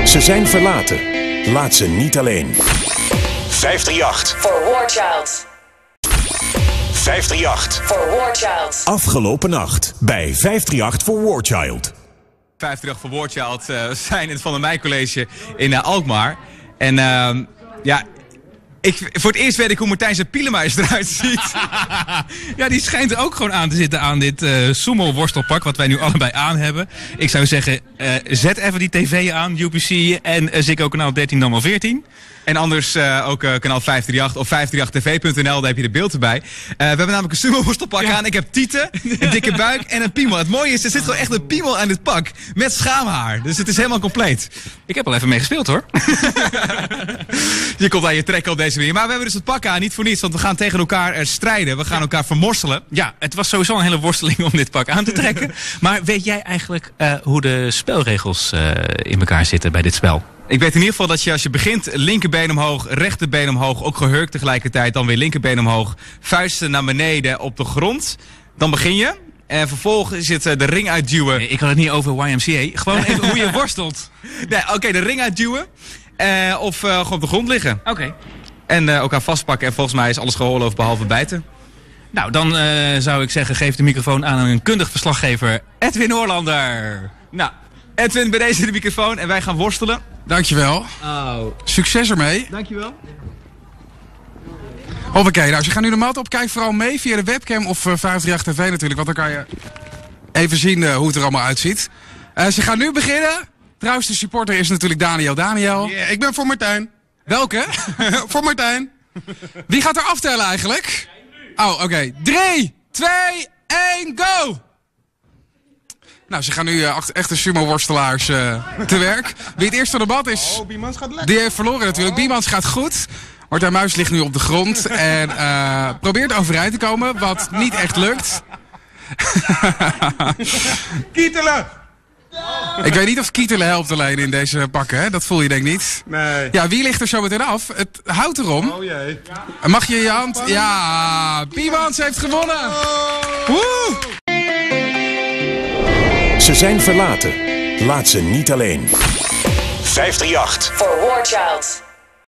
Ze zijn verlaten. Laat ze niet alleen. 538. For War Child. 538. For War Child. Afgelopen nacht bij 538 for War Child. 538 for War Child. We zijn in het Van der Meij College in Alkmaar. En voor het eerst weet ik hoe Martijn zijn Pielemuis eruit ziet. Ja, die schijnt er ook gewoon aan te zitten aan dit sumo worstelpak wat wij nu allebei aan hebben. Ik zou zeggen, zet even die tv aan, UPC en Ziggo kanaal 13 dan wel 14. En anders ook kanaal 538 of 538tv.nl, daar heb je de beeld erbij. We hebben namelijk een sumo-worstelpak aan. Ik heb tieten, een dikke buik en een piemel. Het mooie is, er zit gewoon echt een piemel aan dit pak. Met schaamhaar. Dus het is helemaal compleet. Ik heb al even mee gespeeld hoor. Je komt aan je trek op deze manier. Maar we hebben dus het pak aan, niet voor niets. Want we gaan tegen elkaar strijden. We gaan elkaar vermorselen. Ja, het was sowieso een hele worsteling om dit pak aan te trekken. Maar weet jij eigenlijk hoe de spelregels in elkaar zitten bij dit spel? Ik weet in ieder geval dat je als je begint linkerbeen omhoog, rechterbeen omhoog, ook gehurkt tegelijkertijd, dan weer linkerbeen omhoog, vuisten naar beneden op de grond. Dan begin je. En vervolgens is het de ring uitduwen. Nee, ik had het niet over YMCA. Gewoon even hoe je worstelt. Nee, oké, de ring uitduwen. Of gewoon op de grond liggen. Oké. En elkaar vastpakken. En volgens mij is alles gehoorloofd behalve bijten. Nou, dan zou ik zeggen, geef de microfoon aan een kundig verslaggever, Edwin Oorlander. Nou, Edwin, bij deze de microfoon en wij gaan worstelen. Dankjewel. Oh. Succes ermee. Dankjewel. Hoppakee, nou, als je gaat nu de mat op, kijk vooral mee via de webcam of 538 TV natuurlijk, want dan kan je even zien hoe het er allemaal uitziet. Ze gaan nu beginnen. Trouwens, de supporter is natuurlijk Daniel. Yeah, ik ben voor Martijn. Welke? Voor Martijn. Wie gaat er aftellen eigenlijk? Oh, oké. 3, 2, 1, go! Nou, ze gaan nu echte sumo-worstelaars te werk. Wie het eerst van de bad is, Oh, Biemans gaat lekker. die heeft verloren natuurlijk. Biemans gaat goed. Martijn Muis ligt nu op de grond en probeert overeind te komen, wat niet echt lukt. Kietelen! Ik weet niet of kietelen helpt alleen in deze pakken, hè? Dat voel je denk ik niet. Nee. Ja, wie ligt er zo meteen af? Het houdt erom. Oh jee. Mag je je hand... Ja, Biemans heeft gewonnen! Woe! Ze zijn verlaten. Laat ze niet alleen. 538. For War Child.